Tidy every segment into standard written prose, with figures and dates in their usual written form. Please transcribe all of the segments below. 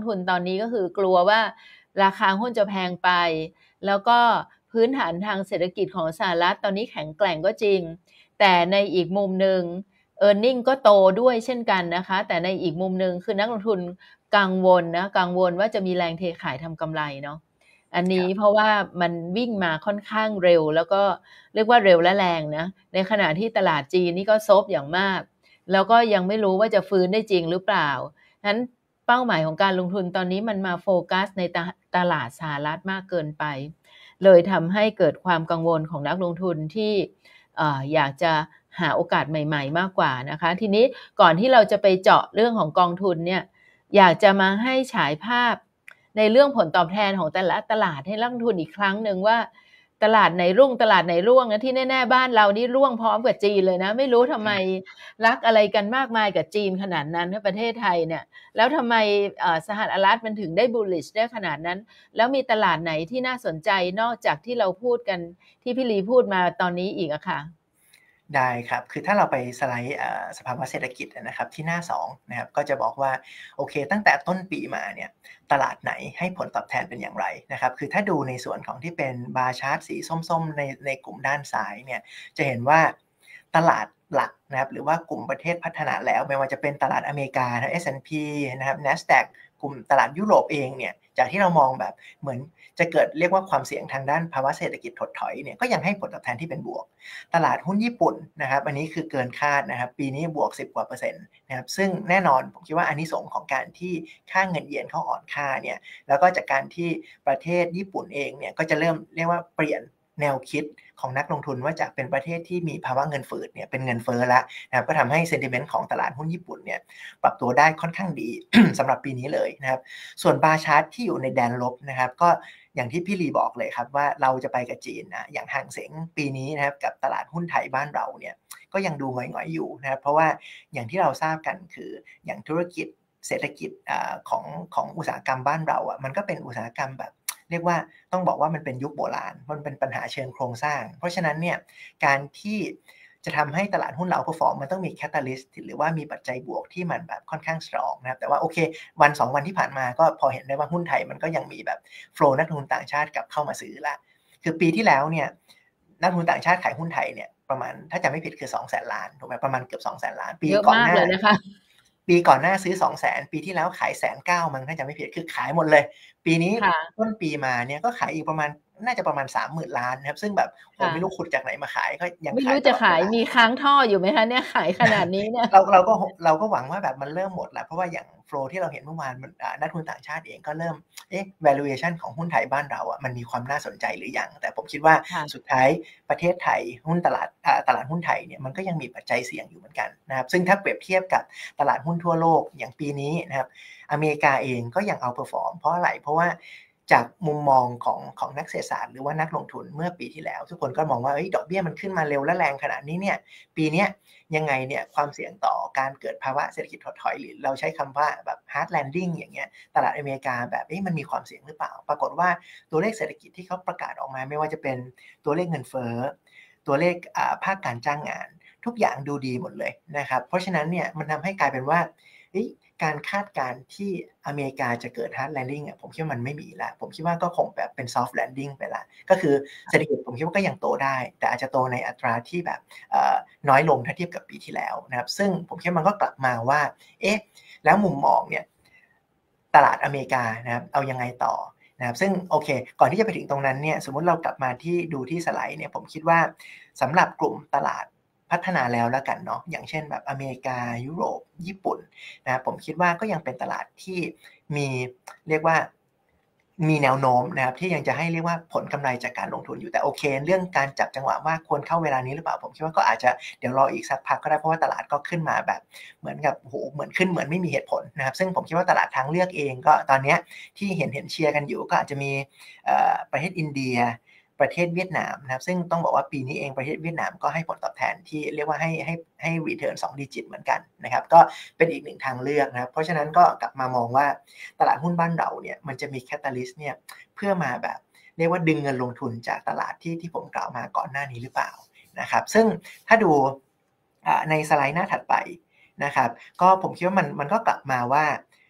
ทุนตอนนี้ก็คือกลัวว่าราคาหุ้นจะแพงไปแล้วก็พื้นฐานทางเศรษฐกิจของสหรัฐตอนนี้แข็งแกร่งก็จริงแต่ในอีกมุมหนึ่ง earning ก็โตด้วยเช่นกันนะคะแต่ในอีกมุมหนึ่งคือนักลงทุนกังวลว่าจะมีแรงเทขายทำกำไรเนาะอันนี้เพราะว่ามันวิ่งมาค่อนข้างเร็วแล้วก็เรียกว่าเร็วและแรงนะในขณะที่ตลาดจีนนี่ก็ซบอย่างมากแล้วก็ยังไม่รู้ว่าจะฟื้นได้จริงหรือเปล่านั้นเป้าหมายของการลงทุนตอนนี้มันมาโฟกัสในตลาดสหรัฐมากเกินไปเลยทำให้เกิดความกังวลของนักลงทุนที่อยากจะหาโอกาสใหม่ๆมากกว่านะคะทีนี้ก่อนที่เราจะไปเจาะเรื่องของกองทุนเนี่ยอยากจะมาให้ฉายภาพในเรื่องผลตอบแทนของแต่ละตลาดให้นักลงทุนอีกครั้งหนึ่งว่าตลาดไหนรุ่งตลาดไหนร่วงนะที่แน่ๆบ้านเรานี่ร่วงพร้อมกับจีนเลยนะไม่รู้ทำไมรักอะไรกันมากมายกับจีนขนาดนั้นในประเทศไทยเนี่ยแล้วทำไมสหรัฐมันถึงได้ bullish ได้ขนาดนั้นแล้วมีตลาดไหนที่น่าสนใจนอกจากที่เราพูดกันที่พี่ลีพูดมาตอนนี้อีกอะค่ะได้ครับคือถ้าเราไปสไลด์สภาวะเศรษฐกิจนะครับที่หน้า2นะครับก็จะบอกว่าโอเคตั้งแต่ต้นปีมาเนี่ยตลาดไหนให้ผลตอบแทนเป็นอย่างไรนะครับคือถ้าดูในส่วนของที่เป็นบาร์ชาร์ตสีส้มๆในกลุ่มด้านซ้ายเนี่ยจะเห็นว่าตลาดหลักนะครับหรือว่ากลุ่มประเทศพัฒนาแล้วไม่ว่าจะเป็นตลาดอเมริกานะ S&P นะครับ NASDAQ กลุ่มตลาดยุโรปเองเนี่ยจากที่เรามองแบบเหมือนจะเกิดเรียกว่าความเสี่ยงทางด้านภาวะเศรษฐกิจถดถอยเนี่ยก็ยังให้ผลตอบแทนที่เป็นบวกตลาดหุ้นญี่ปุ่นนะครับอันนี้คือเกินคาดนะครับปีนี้บวก10 กว่า%นะครับซึ่งแน่นอนผมคิดว่าอานิสงส์ของการที่ค่าเงินเยนเขาอ่อนค่าเนี่ยแล้วก็จากการที่ประเทศญี่ปุ่นเองเนี่ยก็จะเริ่มเรียกว่าเปลี่ยนแนวคิดของนักลงทุนว่าจากเป็นประเทศที่มีภาวะเงินฝืดเนี่ยเป็นเงินเฟ้อแล้วนะครับก็ทำให้เซนติเมนต์ของตลาดหุ้นญี่ปุ่นเนี่ยปรับตัวได้ค่อนข้างดี สำหรับปีนี้เลยนะครับส่วนบาร์ชาร์ตที่อยู่ในแดนลบนะครับก็อย่างที่พี่ลีบอกเลยครับว่าเราจะไปกับจีนนะอย่างห่างเสียงปีนี้นะครับกับตลาดหุ้นไทยบ้านเราเนี่ยก็ยังดูหงอยๆอยู่นะครับเพราะว่าอย่างที่เราทราบกันคืออย่างธุรกิจเศรษฐกิจของอุตสาหกรรมบ้านเราอ่ะมันก็เป็นอุตสาหกรรมแบบเรียกว่าต้องบอกว่ามันเป็นยุคโบราณมันเป็นปัญหาเชิงโครงสร้างเพราะฉะนั้นเนี่ยการที่จะทำให้ตลาดหุ้นเราperformมันต้องมีแคตตาลิสต์หรือว่ามีปัจจัยบวกที่มันแบบค่อนข้างสตรองนะครับแต่ว่าโอเควัน2วันที่ผ่านมาก็พอเห็นได้ว่าหุ้นไทยมันก็ยังมีแบบโฟลว์นักลงทุนต่างชาติกลับเข้ามาซื้อละคือปีที่แล้วเนี่ยนักลงทุนต่างชาติขายหุ้นไทยเนี่ยประมาณถ้าจำไม่ผิดคือ200,000 ล้านถูกไหมประมาณเกือบ200,000 ล้านปีก่อนหน้าเลยนะคะปีก่อนหน้าซื้อ 200,000 ปีที่แล้วขาย 190,000 มั้งถ้าจำไม่ผิดคือขายหมดเลยปีนี้ต้นปีมาเนี่ยก็ขายอีกประมาณน่าจะประมาณ 30,000 ล้านนะครับซึ่งแบบผมไม่รู้ขุดจากไหนมาขายก็ยังไม่รู้จะขายมีค้างท่ออยู่ไหมคะเนี่ยขายขนาดนี้เนี่ยเราก็หวังว่าแบบมันเริ่มหมดแล้วเพราะว่าอย่างโฟลว์ที่เราเห็นเมื่อวานนักทุนต่างชาติเองก็เริ่มvaluation ของหุ้นไทยบ้านเราอ่ะมันมีความน่าสนใจหรือยังแต่ผมคิดว่าสุดท้ายประเทศไทยหุ้นตลาดหุ้นไทยเนี่ยมันก็ยังมีปัจจัยเสี่ยงอยู่เหมือนกันนะครับซึ่งถ้าเปรียบเทียบกับตลาดหุ้นทั่วโลกอย่างปีนี้นะครับอเมริกาเองก็ยังเอาเพอร์ฟอร์มเพราะอะไรเพราะว่าจากมุมมองของนักเศรษฐศาสตร์หรือว่านักลงทุนเมื่อปีที่แล้วทุกคนก็มองว่าดอกเบี้ยมันขึ้นมาเร็วและแรงขนาดนี้เนี่ยปีนี้ยังไงเนี่ยความเสี่ยงต่อการเกิดภาวะเศรษฐกิจถดถอยหรือเราใช้คำว่าแบบ hard landing อย่างเงี้ยตลาดอเมริกาแบบมันมีความเสี่ยงหรือเปล่าปรากฏว่าตัวเลขเศรษฐกิจที่เขาประกาศออกมาไม่ว่าจะเป็นตัวเลขเงินเฟ้อตัวเลขภาคการจ้างงานทุกอย่างดูดีหมดเลยนะครับเพราะฉะนั้นเนี่ยมันทำให้กลายเป็นว่าการคาดการณ์ที่อเมริกาจะเกิด hard landing ผมคิดว่ามันไม่มีแล้วผมคิดว่าก็คงแบบเป็น soft landing ไปละก็คือเศรษฐกิจผมคิดว่าก็ยังโตได้แต่อาจจะโตในอัตราที่แบบน้อยลงถ้าเทียบกับปีที่แล้วนะครับซึ่งผมคิดว่ามันก็กลับมาว่าแล้วมุมมองเนี่ยตลาดอเมริกานะครับเอายังไงต่อนะครับซึ่งโอเคก่อนที่จะไปถึงตรงนั้นเนี่ยสมมุติเรากลับมาที่ดูที่สไลด์เนี่ยผมคิดว่าสำหรับกลุ่มตลาดพัฒนาแล้วแล้วกันเนาะอย่างเช่นแบบอเมริกายุโรปญี่ปุ่นนะผมคิดว่าก็ยังเป็นตลาดที่มีเรียกว่ามีแนวโน้มนะครับที่ยังจะให้เรียกว่าผลกำไรจากการลงทุนอยู่แต่โอเคเรื่องการจับจังหวะว่าควรเข้าเวลานี้หรือเปล่าผมคิดว่าก็อาจจะเดี๋ยวรออีกสักพักก็ได้เพราะว่าตลาดก็ขึ้นมาแบบเหมือนกับโหเหมือนขึ้นเหมือนไม่มีเหตุผลนะครับซึ่งผมคิดว่าตลาดทางเลือกเองก็ตอนนี้ที่เห็นเชียร์กันอยู่ก็อาจจะมีประเทศอินเดียประเทศเวียดนามนะครับซึ่งต้องบอกว่าปีนี้เองประเทศเวียดนามก็ให้ผลตอบแทนที่เรียกว่าให้ return 2 digit เหมือนกันนะครับก็เป็นอีกหนึ่งทางเลือกนะครับเพราะฉะนั้นก็กลับมามองว่าตลาดหุ้นบ้านเราเนี่ยมันจะมี catalyst เนี่ยเพื่อมาแบบเรียกว่าดึงเงินลงทุนจากตลาดที่ผมกล่าวมาก่อนหน้านี้หรือเปล่านะครับซึ่งถ้าดูในสไลด์หน้าถัดไปนะครับก็ผมคิดว่ามันก็กลับมาว่า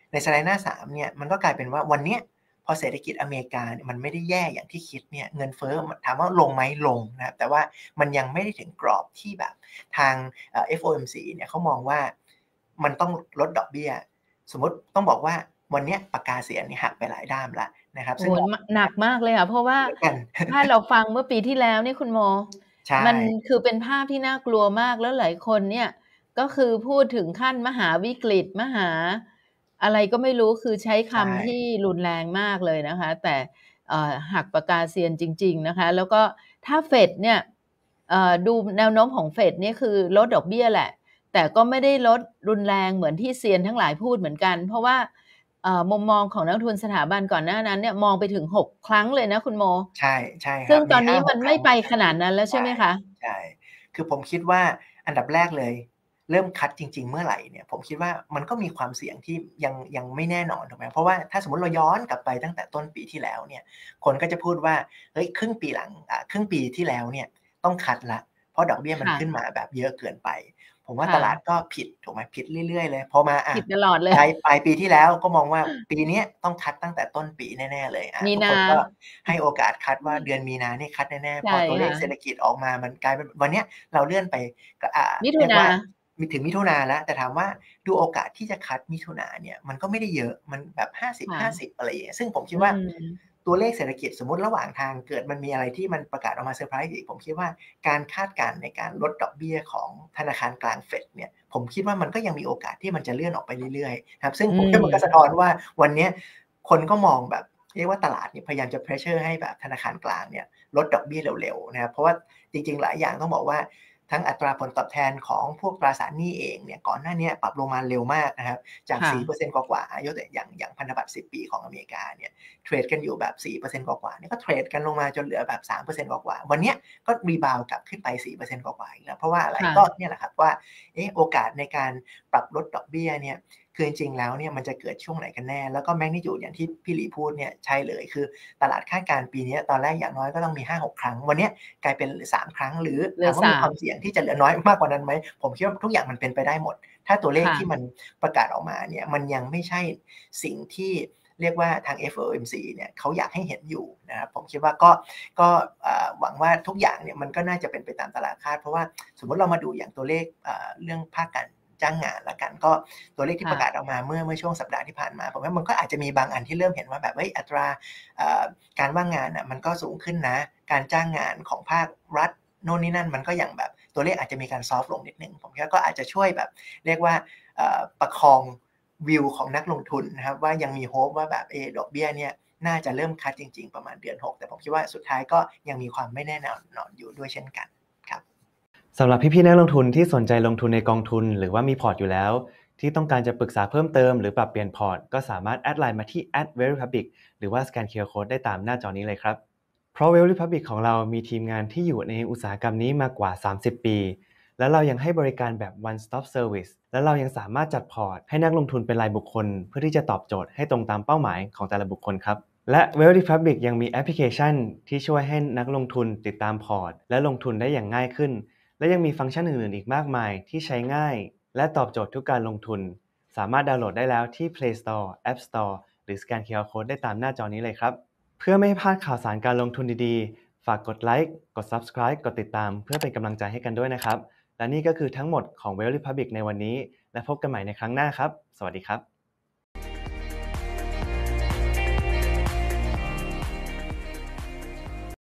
ในสไลด์หน้า3เนี่ยมันก็กลายเป็นว่าวันเนี้ยพอเศรษฐกิจอเมริกาเนี่ยมันไม่ได้แย่อย่างที่คิดเนี่ยเงินเฟ้อถามว่าลงไหมลงนะครับแต่ว่ามันยังไม่ได้ถึงกรอบที่แบบทางFOMC เนี่ยเขามองว่ามันต้องลดดอกเบี้ยสมมติต้องบอกว่าวันนี้ปากกาเสียนี่หักไปหลายด้ามแล้วนะครับซึ่งหนักมากเลยค่ะเพราะว่าถ้าเราฟังเมื่อปีที่แล้วนี่คุณโมมันคือเป็นภาพที่น่ากลัวมากแล้วหลายคนเนี่ยก็คือพูดถึงขั้นมหาวิกฤตมหาอะไรก็ไม่รู้คือใช้คำที่รุนแรงมากเลยนะคะแต่หักปากกาเซียนจริงๆนะคะแล้วก็ถ้าเฟดเนี่ยดูแนวโน้มของเฟดเนี่ยคือลดดอกเบี้ยแหละแต่ก็ไม่ได้ลดรุนแรงเหมือนที่เซียนทั้งหลายพูดเหมือนกันเพราะว่ามุมมองของนักทุนสถาบันก่อนหน้านั้นเนี่ยมองไปถึง6ครั้งเลยนะคุณโมใช่ใช่ครับซึ่งตอนนี้มันไม่ไปขนาดนั้นแล้วใช่ไหมคะใช่คือผมคิดว่าอันดับแรกเลยเริ่มคัดจริงๆเมื่อไหร่เนี่ยผมคิดว่ามันก็มีความเสี่ยงที่ยังไม่แน่นอนถูกไหมเพราะว่าถ้าสมมติเราย้อนกลับไปตั้งแต่ต้นปีที่แล้วเนี่ยคนก็จะพูดว่าเฮ้ยครึ่งปีที่แล้วเนี่ยต้องคัดละเพราะดอกเบี้ยมันขึ้นมาแบบเยอะเกินไปผมว่าตลาดก็ผิดถูกไหมผิดเรื่อยๆเลยพอมาผิดตลอดเลยปลายปีที่แล้วก็มองว่าปีนี้ต้องคัดตั้งแต่ต้นปีแน่ๆเลยทุกคนก็ให้โอกาสคัดว่าเดือนมีนาเนี่ยคัดแน่ๆพอตัวเลขเศรษฐกิจออกมามันกลายเป็นวันนี้เราเลื่อนไปมิถุนามีถึงมิถุนาแล้วแต่ถามว่าดูโอกาสที่จะคัดมิถุนาเนี่ยมันก็ไม่ได้เยอะมันแบบ50-50อะไรอย่างเงี้ยซึ่งผมคิดว่าตัวเลขเศรษฐกิจสมมุติระหว่างทางเกิดมันมีอะไรที่มันประกาศออกมาเซอร์ไพรส์อีกผมคิดว่าการคาดการณ์ในการลดดอกเบี้ยของธนาคารกลางเฟดเนี่ยผมคิดว่ามันก็ยังมีโอกาสที่มันจะเลื่อนออกไปเรื่อยๆครับซึ่งผมคิดว่ามันก็สะท้อนว่าวันนี้คนก็มองแบบเรียกว่าตลาดเนี่ยพยายามจะ pressure ให้แบบธนาคารกลางเนี่ยลดดอกเบี้ยเร็วๆนะครับเพราะว่าจริงๆหลายอย่างต้องบอกว่าทั้งอัตราผลตอบแทนของพวกตราสารหนี้เองเนี่ยก่อนหน้านี้ปรับลงมาเร็วมากนะครับจาก 4% กว่าๆยกตัวอย่างพันธบัตร10ปีของอเมริกาเนี่ยเทรดกันอยู่แบบ 4% กว่าๆเนี่ยก็เทรดกันลงมาจนเหลือแบบ 3% กว่าๆวันนี้ก็รีบาวกลับขึ้นไป 4% กว่าๆอีกแล้วเพราะว่าอะไรก็เนี่ยแหละครับว่าโอกาสในการปรับลดดอกเบี้ยเนี่ยคือจริงๆแล้วเนี่ยมันจะเกิดช่วงไหนกันแน่แล้วก็แมกนิจูดอย่างที่พี่หลีพูดเนี่ยใช่เลยคือตลาดคาดการณ์ปีนี้ตอนแรกอย่างน้อยก็ต้องมี 5-6 ครั้งวันนี้กลายเป็น3ครั้งหรือถามว่ามีความเสี่ยงที่จะเหลือน้อยมากกว่านั้นไหมผมคิดว่าทุกอย่างมันเป็นไปได้หมดถ้าตัวเลขที่มันประกาศออกมาเนี่ยมันยังไม่ใช่สิ่งที่เรียกว่าทาง FOMC เนี่ยเขาอยากให้เห็นอยู่นะครับผมคิดว่าก็หวังว่าทุกอย่างเนี่ยมันก็น่าจะเป็นไปตามตลาดคาดเพราะว่าสมมติเรามาดูอย่างตัวเลขเรื่องภาคการจ้างงานละกันก็ตัวเลขที่ประกาศออกมาเมื่อช่วงสัปดาห์ที่ผ่านมาผมว่ามันก็อาจจะมีบางอันที่เริ่มเห็นว่าแบบอัตราการว่างงานน่ะมันก็สูงขึ้นนะการจ้างงานของภาครัฐโน่นนี่นั่นมันก็อย่างแบบตัวเลขอาจจะมีการซอฟต์ลงนิดนึงผมคิดว่าก็อาจจะช่วยแบบเรียกว่าประคองวิวของนักลงทุนนะครับว่ายังมีโฮปว่าแบบดอกเบี้ยเนี่ยน่าจะเริ่มคัดจริงๆประมาณเดือน6แต่ผมคิดว่าสุดท้ายก็ยังมีความไม่แน่นอนอยู่ด้วยเช่นกันสำหรับพี่ๆนักลงทุนที่สนใจลงทุนในกองทุนหรือว่ามีพอร์ตอยู่แล้วที่ต้องการจะปรึกษาเพิ่มเติมหรือปรับเปลี่ยนพอร์ตก็สามารถแอดไลน์มาที่ @verypublic หรือว่าสแกน QR Code ได้ตามหน้าจอนี้เลยครับเพราะ Verypublic ของเรามีทีมงานที่อยู่ในอุตสาหกรรมนี้มากว่า30ปีและเรายังให้บริการแบบ one stop service และเรายังสามารถจัดพอร์ตให้นักลงทุนเป็นรายบุคคลเพื่อที่จะตอบโจทย์ให้ตรงตามเป้าหมายของแต่ละบุคคลครับและ Verypublic ยังมีแอปพลิเคชันที่ช่วยให้นักลงทุนติดตามพอร์ตและลงทุนได้อย่างง่ายขึ้นและยังมีฟังก์ชันอื่นๆอีกมากมายที่ใช้ง่ายและตอบโจทย์ทุกการลงทุนสามารถดาวน์โหลดได้แล้วที่ Play Store, App Store หรือสแกน QR Code ได้ตามหน้าจอนี้เลยครับเพื่อไม่ให้พลาดข่าวสารการลงทุนดีๆฝากกดไลค์กด Subscribe กดติดตามเพื่อเป็นกำลังใจให้กันด้วยนะครับและนี่ก็คือทั้งหมดของ Wealth Republic ในวันนี้และพบกันใหม่ในครั้งหน้าครับสวัสดีครับ